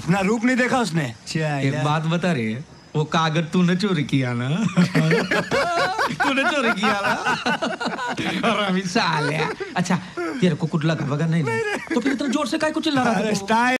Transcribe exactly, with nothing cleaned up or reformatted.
अपना रूप नहीं देखा उसने। एक बात बता रही है, वो कागज तूने चोरी किया ना? तूने चोरी किया ना? और अभी साले। अच्छा तेरे को कुछ लगा वगैरह नहीं, नहीं, नहीं। तो फिर इतना जोर से काहे को चिल्ला रहा है?